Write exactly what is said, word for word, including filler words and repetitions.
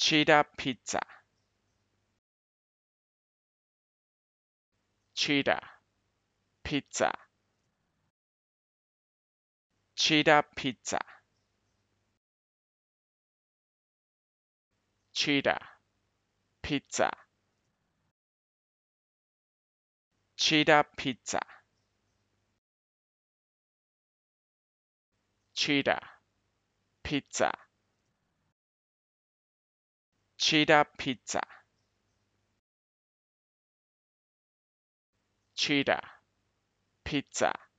cheddar pizza cheddar pizza cheddar pizza cheddar pizza cheddar pizza cheddar pizza cheddar pizza cheddar pizza